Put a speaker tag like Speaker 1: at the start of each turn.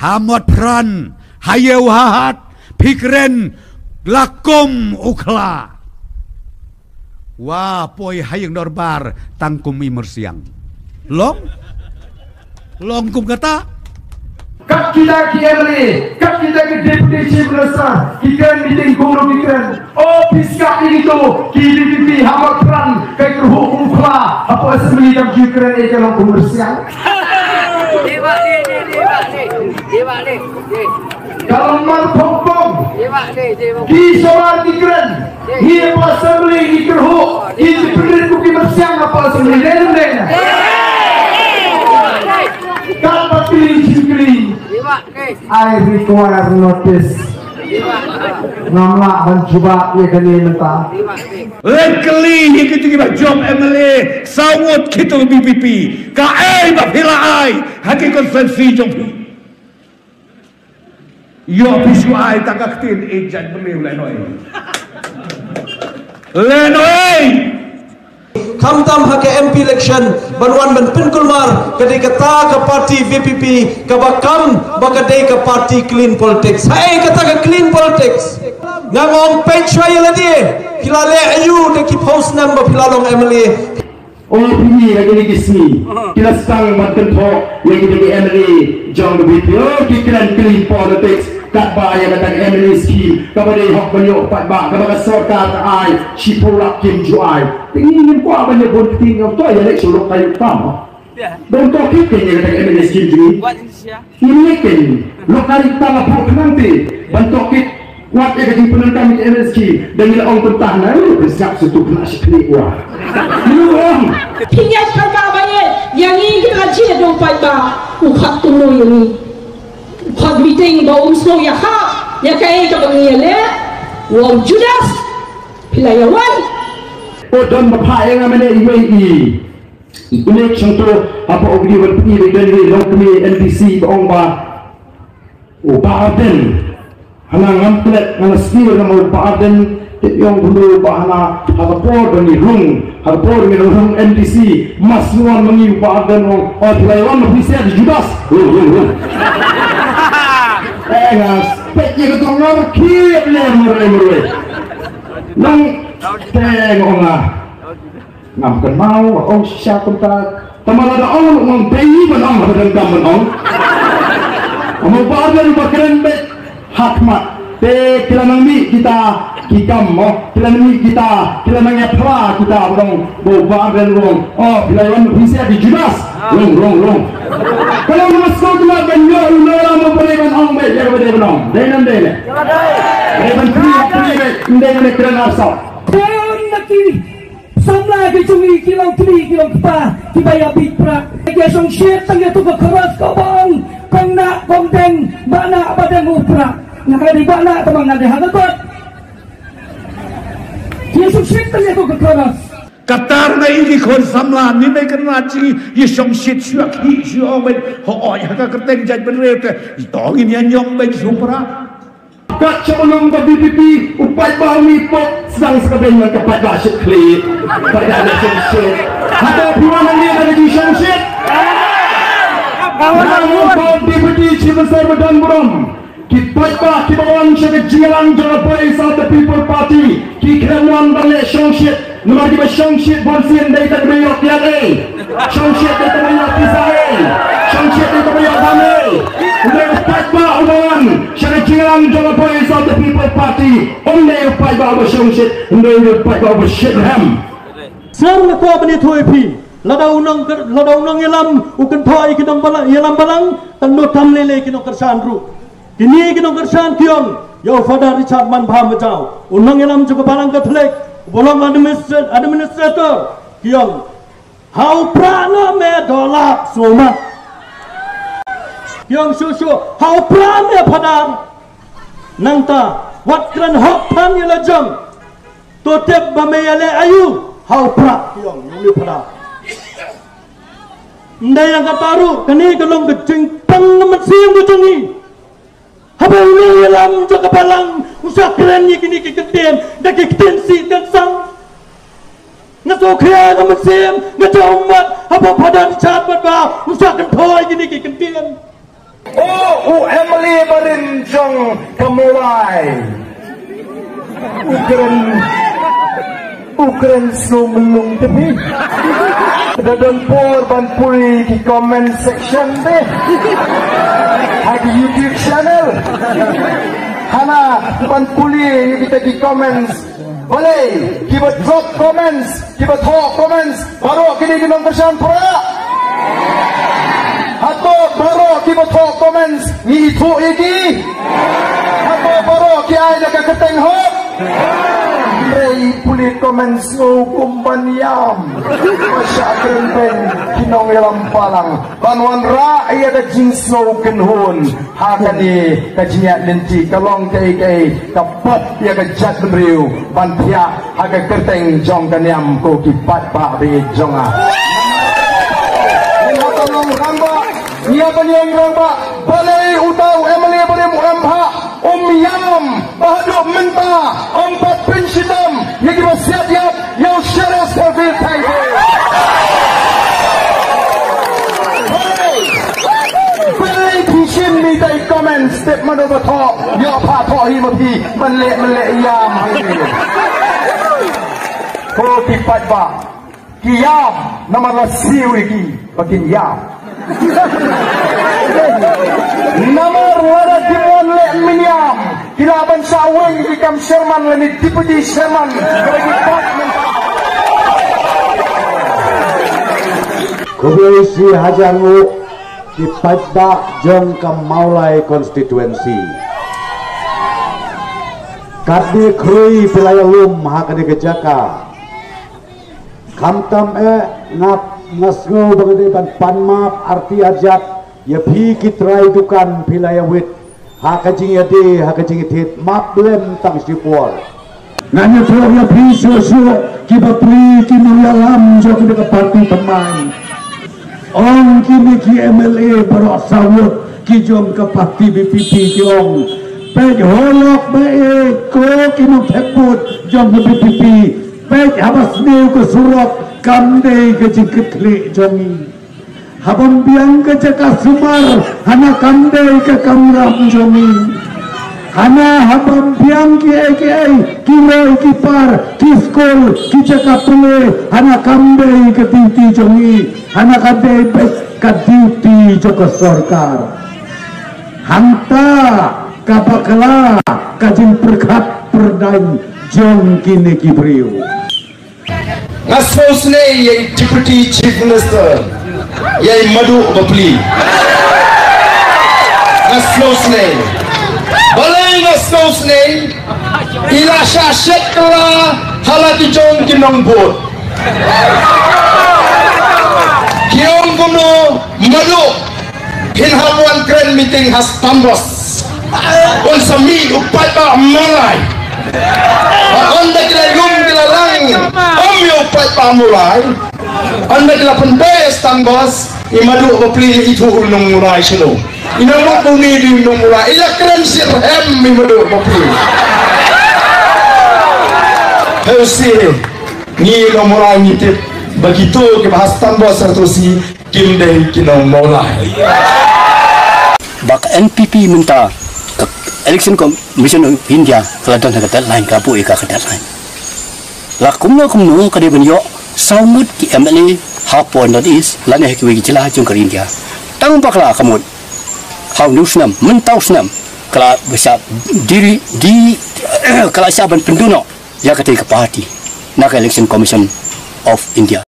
Speaker 1: hamot pran hayew hahat pikren lakum ukla wah poi hayeng dorbar tangkum imersiang long kum kata
Speaker 2: kat kita kiamli, kat kita ke deputy chief minister, kikan meeting guru kikan, office kat ini tu, KDPP hamot pran, kai kerhu ukla, apa asmi jam kikan kalau komersial.
Speaker 3: Dewa.
Speaker 2: Kalau mal pokong, kisoran kikan, dia apa asmi kikerhu, independent kuki bersiang apa asmi lena. Kalau pilih I require notice. Namla mencoba ia kali mentah.
Speaker 1: Lekeli yang kita job MLA sawut kita BPP. Kai bapila ai haki konsensi jompi. Yo pisu ai takaktin ejan beliau lenoi.
Speaker 4: Kamtam hake MP election banwan ban pinkulmar kadai kata ke parti VPP kabakam bakadai ke parti clean politics hai kata ke clean politics ngangong penchway ladi kilale ayu de ki post number pilalong MLA
Speaker 2: orang pilih lagi ni kisni kita sedang mencontoh lagi ni MLA jong VPP kita clean politics kat bayar datang MLA scheme kepada hak beliau pat bak kepada serta ai cipulak kim juai ingin ko banyak bonting tu ya lek suluk kayu tam don to kita ni datang MLA scheme ni ini kan lokari tam apa nanti bantu kit kuat ya di penentang MLA scheme dan ila orang pentahna bersiap satu kena sekali wah belum
Speaker 5: pinjam kakak banyak yang ini kita cik dong pat bak ukat tunu ini Hot meeting ba umslo ya ha ya kay ka bangiyale wong Judas pilayawan
Speaker 2: o don bapaya nga mane UAE election to apa ogdi wal pili dan ni lokmi NDC baong ba o Baden hanang amplet nga skill na mo Baden yung dulu ba hana hagapor ni rung hagapor ni rung NDC mas nuan mangi Baden o pilayawan bisa di Judas engas peknya ketongor kiep lemur nang tengok ngam kenal orang siapa tak teman ada orang ngom bayi menang ada dendam menang mau badan bakren bet hakmat te kilanang mi kita kikam mo kilanang mi kita kilanang yapra kita orang mau badan rong bilawan bisa di Judas rong kalau masuk cuma benyo ulara mo berikan ong bet ya bede benong denan dele denan pri kiran asal
Speaker 5: Dayon naki samla ke cumi kilang pa kibaya bitra ke song shit tang ya tu keras kabang kong na kong deng bana badang upra nakadi bana tamang nade hagatot ke song shit tang ya tu keras
Speaker 1: Katar na ini kon samla ni mai kena chi ye song shit syuak hi syuak ben ho ya ka kerteng jaj benre te tong ini nyong ben supra
Speaker 2: kat sebelum ke BPP upat bahmi pok sedang sekadang ke pat basyik klik pada ada syet ada piwanan dia ada di syet kawan deputy chief minister Badan Buram kita bawan syet jilang jalapai South People Party kikremuan balik syet nomor di syet bonsin dari tak berayok tiada syet dari tak berayok pisah syet dari tak berayok damai udah upat bawan syet jilang jalapai South People Party udah upat bawa syet udah upat bawa syet ham
Speaker 6: Sang ko bani thoi pi ladaw nang yalam ukan thoi kinong balang yalam balang tanno tamlele kinong kersan ru kini kinong kersan kiong yo Father Richard Man Bham Bajau unang yalam juga balang Catholic bolong administrator kiong hau prana me dolak soma kiong susu hau prana me padar nangta wat kran hok pan yalajang totep bameyale ayu hau prak yang muli pada ndai yang kataru kani kalong gecing pang naman siyang bujangi habang ni alam jo kapalang usak keren ni kini kiketen da kikten si dan sang ngaso kaya naman siyang ngaso umat habang pada dicat ba usak kan thoi kini kiketen
Speaker 2: Oh, Emily Barinjong Kamulai. Ukran sumelung tepi. Dadon por banpuri di comment section deh. Ada YouTube channel. Hana banpuri kita di comments. Boleh kita drop comments, kita talk comments. Baru kini di nombor sampura. Atau baru kita talk comments ni itu lagi. Atau baru kita ada keteng hop. Ray puli comments hukum yam. Masyarakat ben kinong ilang palang. Banwan ra iya da jins no kenhun. Hakani kajinya lenti kalong kay kapat ya kajat beriu. Bantia aga kerteng jong kanyam ko kipat ba be jonga. Ina tolong ramba. Nia banyang ramba. Balai utau Emily boleh muamha. Yam bahaduk mentah 4 prinsipam yang kita siap yang syarah servil taibu boleh pisin minta komen step mana betul ya patok himapi melek yam kalau tipat ba kiyam nama lasiu lagi bakin yam nomor wara dimon le minyam kilaban saweng ikam Sherman leni Deputy Sherman
Speaker 7: Komisi Hajangu Kipadba Jong Kamaulai Konstituensi Kadi Krui Pilayalum Hakani Kejaka Kamtam ngap ngasngo bagade panmap arti ajat ya phi kitrai dukan pilayawit hakajing yade hakajing tit map blem tang sipor
Speaker 1: nanya pro ya phi so kibapri kimuyalam jo ke parti teman ong kini ki MLA berosawut ki jom ke parti BPP jong pej holok bae ko kinu thekput jom ke BPP pej habas new ke surat kamdei ke jikitli jongi habam biang ke jaka sumar hana kamdei ke kamram jongi hana habam biang ki kiloi kipar kiskol ki jaka pele hana kamdei ke tinti jongi hana kamdei ke duty joko sarkar hanta kapakala kajin perkat perdain jong kini kibriu
Speaker 2: Ngasfos ne yang Deputy Chief Minister yang Madu Bapli Ngasfos ne balai ngasfos ne ila syasyak kala halati jong kinong bot kiong kuno Madu pinhamuan kren meeting has tambos on sami upat ba malay anda kila lum kila lang upat pa mulai anda kila pendes tanggos imadu bapli itu ulung mulai sino inamot bumi di ulung mulai ila keren sirhem imadu bapli heusi ni ulung mulai ngitip begitu ke bahas tanggos sertusi kimdei kinong mulai
Speaker 8: bak NPP minta Election Commission of India keladon ke deadline kapu ika ke deadline la kumno kadi benyo saumut ki MLA hapon that is lane ki wi jila jung ke India tang pakla kamut hau nusnam mentau snam kala bisa diri di kala saban penduno ya ketika parti nak Election Commission of India